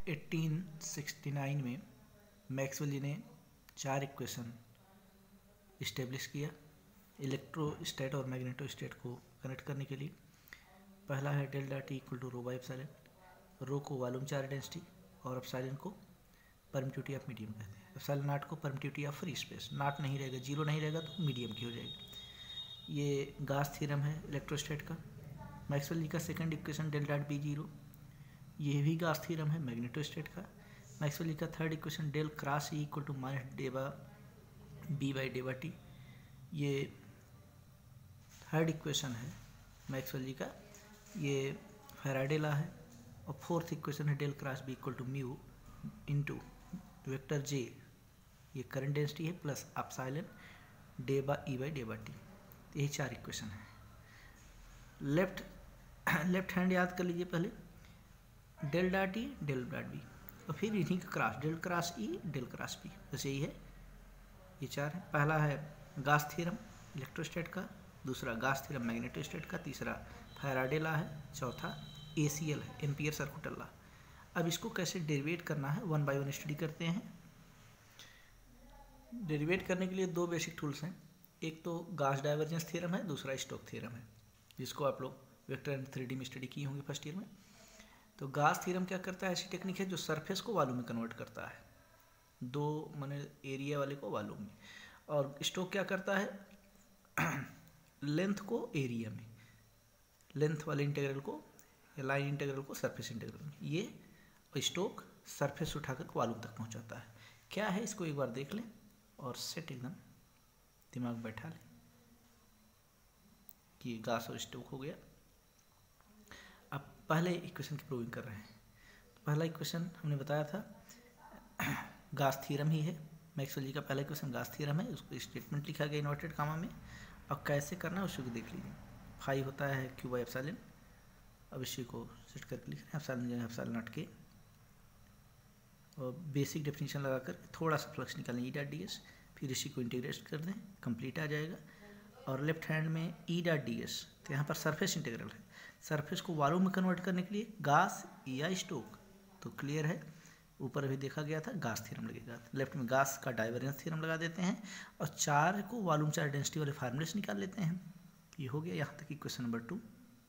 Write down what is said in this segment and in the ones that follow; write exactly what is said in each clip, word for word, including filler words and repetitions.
अठारह सौ उनहत्तर में मैक्सवेल जी ने चार इक्वेशन इस्टेब्लिश किया इलेक्ट्रोस्टैट और मैग्नेटोस्टैट को कनेक्ट करने के लिए। पहला है delta T equal to rho by epsilon, rho को वॉल्यूम चार्ज डेंसिटी और एप्सिलॉन को परमिटिविटी ऑफ मीडियम कहते हैं। एप्सिलॉन नॉट को permittivity of free space, naught नहीं रहेगा, जीरो नहीं रहेगा तो मीडियम की हो जाएगी। ये गास थ्योरम है इलेक्ट्रोस्टैट का। मैक्सवेल जी का second equation del dot B zero, ये भी गास थ्योरम है मैग्नेटोस्टैट का। मैक्सवेल जी का third equation del cross E equal to minus डेबा बी बाई डेबा टी, ये थर्ड इक्वेशन है मैक्सवेल जी का, ये फैराडे लॉ है। और फोर्थ इक्वेशन है del cross B equal to mu into vector J, ये करंट डेंसिटी है, प्लस एप्सिलॉन डेबा ई बाई डेबा टी। यही चार इक्वेशन है। लेफ्ट लेफ्ट हैंड याद कर लीजिए पहले, del dot E del dot B, और फिर इन्हीं का cross, del cross E del cross B, बस यही है। ये चार है। पहला है गास थ्योरम इलेक्ट्रोस्टैट का, दूसरा गास थ्योरम मैग्नेटोस्टैट का, तीसरा फैराडे लॉ है, चौथा ए सी एल है, एम्पियर सर्कुलर लॉ। अब इसको कैसे डेरिवेट करना है वन बाय वन स्टडी करते हैं। डेरिवेट करने के लिए दो बेसिक टूल्स हैं, एक तो गास डाइवर्जेंस थ्योरम है, दूसरा स्टोक थ्योरम है, जिसको आप लोग वेक्टर एंड थ्री डी में स्टडी किए होंगे फर्स्ट ईयर में। तो गास थ्योरम क्या करता है, ऐसी टेक्निक है जो सरफेस को वॉल्यूम में कन्वर्ट करता है, दो माने एरिया वाले को वॉल्यूम में। और स्टोक क्या करता है, लेंथ को एरिया में, लेंथ वाले इंटीग्रल को या लाइन इंटीग्रल को सरफेस इंटीग्रल में। ये स्टोक सरफेस उठाकर वॉल्यूम तक पहुंचाता है। क्या है इसको एक बार देख लें और सेट एकदम दिमाग बैठा लें कि गास और स्टोक हो गया। अब पहले इक्वेशन की प्रूविंग कर रहे हैं। तो पहला इक्वेशन हमने बताया था गास थ्योरम ही है, मैक्सवेल जी का पहला इक्वेशन गास थ्योरम है, उसको स्टेटमेंट लिखा गया इन्वर्टेड कामा में। अब कैसे करना है उसको देख लीजिए। फाइव होता है क्यू बाई एप्सिलॉन, अब इसी को सेट करके लिख रहे हैं एप्सिलॉन जो है एप्सिलॉन नॉट के, और बेसिक डेफिनेशन लगाकर थोड़ा सा फ्लक्स निकालें ई डॉट डी एस, फिर इसी को इंटीग्रेट कर दें, कंप्लीट आ जाएगा। और लेफ्ट हैंड में ई डॉट डी एस, तो यहाँ पर सरफेस इंटीग्रल है, सरफेस को वॉल्यूम में कन्वर्ट करने के लिए गास या स्टोक, तो क्लियर है। ऊपर अभी देखा गया था गास थ्योरम लगेगा, लेफ्ट में गास का डाइवर्जेंस थ्योरम लगा देते हैं और चार को वॉल्यूम चार्ज डेंसिटी वाले फार्मूले से निकाल लेते हैं। ये हो गया यहाँ तक इक्वेशन नंबर टू।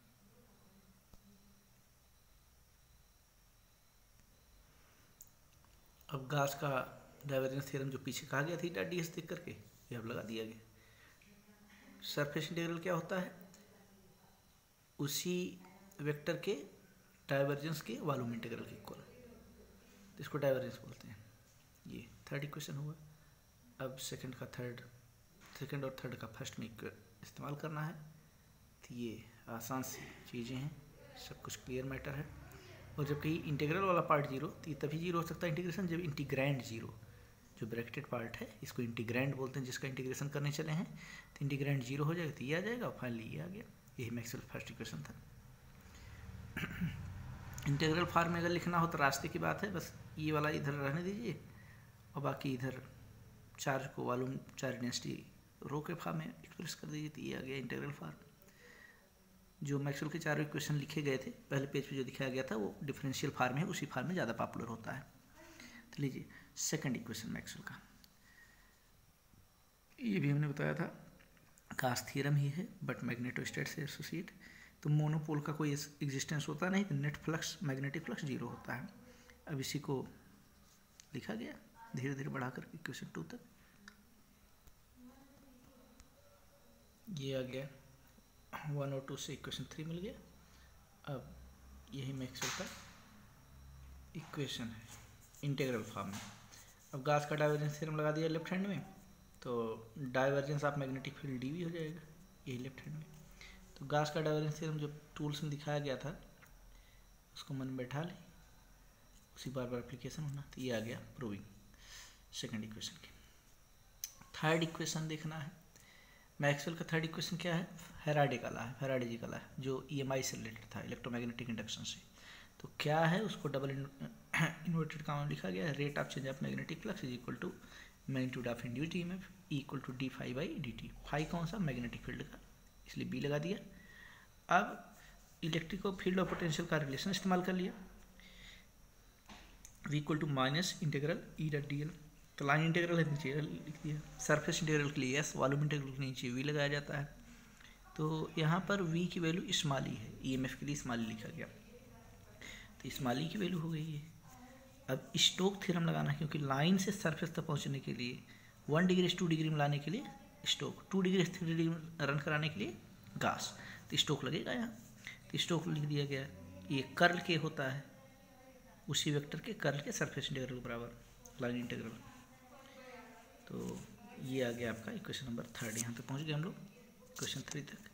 अब गास का डाइवर्जेंस थ्योरम जो पीछे कहा गया था डॉट डी एस देख करके, ये अब लगा दिया गया। सरफेस इंटीग्रल क्या होता है, उसी वेक्टर के डाइवर्जेंस के वॉल्यूम इंटीग्रल के इक्वल, इसको डाइवर्जेंस बोलते हैं। ये थर्ड इक्वेशन हुआ। अब सेकंड का थर्ड, सेकंड और थर्ड का फर्स्ट में इस्तेमाल करना है। तो ये आसान सी चीज़ें हैं, सब कुछ क्लियर मैटर है। और जब कहीं इंटीग्रल वाला पार्ट जीरो, तो ये तभी जीरो हो सकता है इंटीग्रेशन जब इंटीग्रैंड जीरो, जो ब्रैकेटेड पार्ट है इसको इंटीग्रैंड बोलते हैं, जिसका इंटीग्रेशन करने चले हैं तो इंटीग्रैंड जीरो हो जाएगा, तो ये आ जाएगा और फाइनली ये आ गया। यही मैक्सवेल फर्स्ट इक्वेशन था। इंटीग्रल फॉर्म में अगर लिखना हो तो रास्ते की बात है, बस ये वाला इधर रहने दीजिए और बाकी इधर चार्ज को वॉल्यूम चार्ज डेंसिटी रो के फॉर्म में एक्सप्रेस कर दीजिए, तो ये आ गया इंटीग्रल फॉर्म। जो मैक्सवेल के चारों इक्वेशन लिखे गए थे पहले पेज पे जो दिखाया गया था वो डिफरेंशियल फॉर्म है, उसी फॉर्म में ज़्यादा पॉपुलर होता है। तो लीजिए सेकंड इक्वेशन मैक्सवेल का, ये भी हमने बताया था गास थ्योरम ही है बट मैग्नेटोस्टैट से एसोसिएट। तो मोनोपोल का कोई एग्जिस्टेंस होता नहीं, तो net flux magnetic flux zero होता है। अब इसी को लिखा गया धीरे धीरे बढ़ाकर इक्वेशन टू तक, ये आ गया वन और टू से इक्वेशन थ्री मिल गया। अब यही मैक्सवेल का इक्वेशन है इंटीग्रल फॉर्म में। अब गास का डाइवर्जेंस थ्योरम लगा दिया लेफ्ट हैंड में, तो divergence of magnetic field D V हो जाएगा, यही लेफ्ट हैंड में। तो गास का डाइवर्जेंस थ्योरम जो टूल्स में दिखाया गया था उसको मन में बैठा ले, उसी बार बार एप्लीकेशन होना, तो ये आ गया प्रूविंग सेकंड इक्वेशन की। थर्ड इक्वेशन देखना है। मैक्सवेल का थर्ड इक्वेशन क्या है, फैराडे का लॉ है, फैराडे जी का लॉ है जो ई एम आई से रिलेटेड था, इलेक्ट्रोमैग्नेटिक इंडक्शन से। तो क्या है, उसको डबल इन्वर्टेड कामा में लिखा गया है, rate of change of magnetic flux is equal to magnitude of induced EMF equal to D phi by D T. Phi कौन सा, मैग्नेटिक फील्ड का, इसलिए बी लगा दिया। अब इलेक्ट्रिक फील्ड और पोटेंशियल का रिलेशन इस्तेमाल कर लिया। V equal to minus integral E dot D L. तो लाइन इंटीग्रल है नीचे लिख दिया, सरफेस इंटीग्रल के लिए एस, वॉल्यूम इंटीग्रल के नीचे वी लगाया जाता है। तो यहाँ पर वी की वैल्यू स्मॉल ई है, ईएमएफ के लिए स्मॉल ई लिखा गया, तो स्मॉल ई की वैल्यू हो गई है। अब स्टोक थ्योरम लगाना है, क्योंकि लाइन से सरफेस तक पहुँचने के लिए वन डिग्री से टू डिग्री में लाने के लिए स्टोक, टू डिग्री से थ्री डिग्री में रन कराने के लिए गास, तो स्टोक लगेगा यहाँ। तो स्टोक लिख दिया गया, ये कर्ल के होता है, उसी वेक्टर के कर्ल के सरफेस इंटीग्रल के बराबर लाइन इंटीग्रल। तो ये आ गया आपका इक्वेशन नंबर थर्ड। यहाँ तक पहुँच गए हम लोग क्वेश्चन थ्री तक।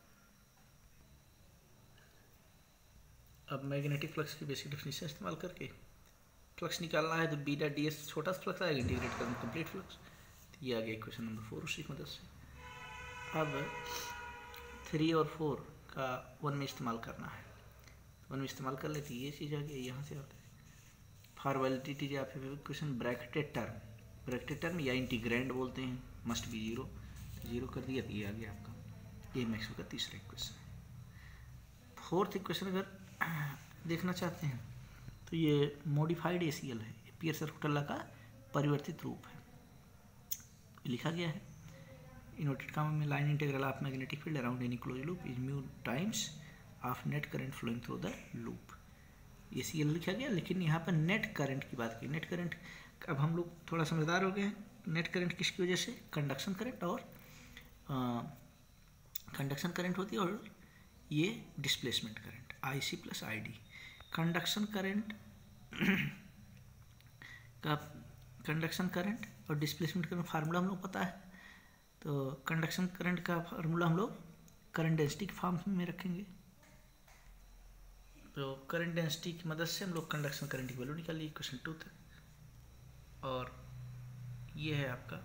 अब मैग्नेटिक फ्लक्स की बेसिक डेफिनेशन इस्तेमाल करके फ्लक्स निकालना है, तो बी डॉट डी एस छोटा सा फ्लक्स आएगा, इंटीग्रेट करना कंप्लीट फ्लक्स। तो ये आ गया क्वेश्चन नंबर फोर उसी की मदद से। अब थ्री और फोर का वन में इस्तेमाल करना है, वन में इस्तेमाल कर लेते ये चीज़ आ गई। यहाँ से आते हैं फॉर वैलिडिटी या फिर question bracketed term, bracketed term या इंटीग्रेंड बोलते हैं, मस्ट बी जीरो, तो जीरो कर दिया, तो ये आ गया आपका, ये मैक्सवेल का तीसरा इक्वेशन। फोर्थ इक्वेशन अगर देखना चाहते हैं तो ये मॉडिफाइड एसीएल है, पियर्सन-रुटल्ला का परिवर्तित रूप है। लिखा गया है इन्वर्टेड कॉमा में, line integral of magnetic field around any close loop is mu times of net current flowing through the loop. ACL लिखा गया, लेकिन यहाँ पर नेट करंट की बात की। नेट करंट, अब हम लोग थोड़ा समझदार हो गए हैं। नेट करंट किसकी वजह से? कंडक्शन करंट और कंडक्शन करंट होती है, और ये displacement current I C plus I D. Conduction current का कंडक्शन करंट और डिस्प्लेसमेंट करंट फार्मूला हम लोग पता है। तो कंडक्शन करंट का फार्मूला हम लोग करंट डेंसिटी के फॉर्म में रखेंगे। तो करंट डेंसिटी की मदद से हम लोग कंडक्शन करंट की वैल्यू निकालिए क्वेश्चन टू तक। और ये है आपका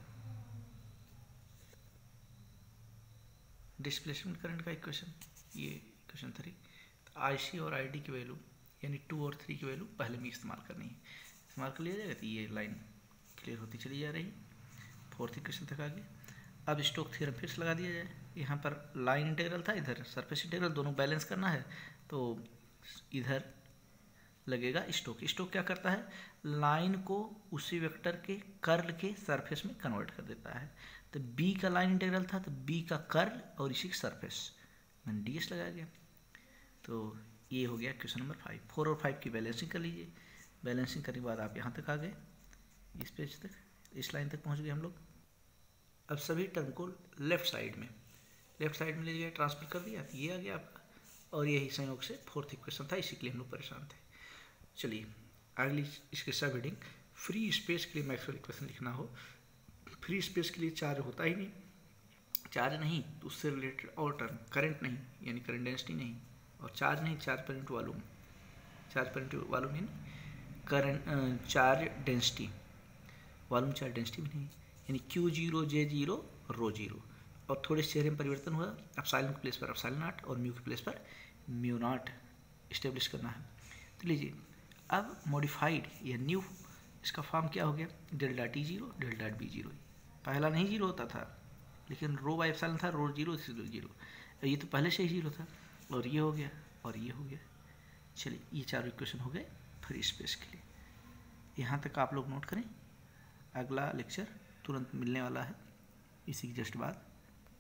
डिस्प्लेसमेंट करंट का इक्वेशन, ये इक्वेशन थ्री। तो आई सी और आई डी की वैल्यू यानी टू और थ्री की वैल्यू पहले में इस्तेमाल करनी है, इस्तेमाल कर लिया जाएगा, तो ये लाइन क्लियर होती चली जा रही है। फोर्थ इक्वेशन तक आ गया। अब स्टोक थ्योरम फिर से लगा दिया जाए। यहाँ पर लाइन इंटीग्रल था, इधर सरफेस इंटीग्रल, दोनों बैलेंस करना है, तो इधर लगेगा स्टोक। स्टोक क्या करता है? लाइन को उसी वेक्टर के कर्ल के सरफेस में कन्वर्ट कर देता है। तो बी का लाइन इंटीग्रल था, तो बी का कर्ल और इसी का सरफेस, मैंने डी एस लगाया गया। तो ये हो गया क्वेश्चन नंबर फाइव। फोर और फाइव की बैलेंसिंग कर लीजिए। बैलेंसिंग करने के बाद आप यहाँ तक आ गए, इस पेज तक, इस लाइन तक पहुँच गए हम लोग। अब सभी टर्म को लेफ्ट साइड में लेफ्ट साइड में ले गया, ट्रांसफर कर दिया, ये आ गया आपका। और यही संयोग से फोर्थ इक्वेशन था, इसी के लिए हम लोग परेशान थे। चलिए अगली इसके सब हेडिंग, फ्री स्पेस के लिए मैक्सवेल इक्वेशन लिखना हो। फ्री स्पेस के लिए चार्ज होता ही नहीं, चार्ज नहीं तो उससे रिलेटेड और टर्म, करंट नहीं यानी करंट डेंसिटी नहीं, और चार्ज नहीं चार्ज पर इंटू वॉल्यूम, चार्ज पर इंटू वॉल्यूम नहीं, current charge density, volume charge density भी नहीं, यानी Q zero J zero rho zero. और थोड़े चेहरे में परिवर्तन हुआ, एप्सिलॉन के प्लेस पर एप्सिलॉन नॉट और म्यू के प्लेस पर म्यू नॉट इस्टेब्लिश करना है। तो लीजिए अब मॉडिफाइड या न्यू, इसका फॉर्म क्या हो गया? Del dot T zero del dot B zero. पहला नहीं जीरो होता था, लेकिन रो बाई एप्सिलॉन था, रो जीरो इसलिए जीरो, ये तो पहले से ही जीरो था, और ये हो गया और ये हो गया। चलिए ये चारों इक्वेशन हो गए फ्री स्पेस के लिए। यहाँ तक आप लोग नोट करें, अगला लेक्चर तुरंत मिलने वाला है इसी के जस्ट बाद।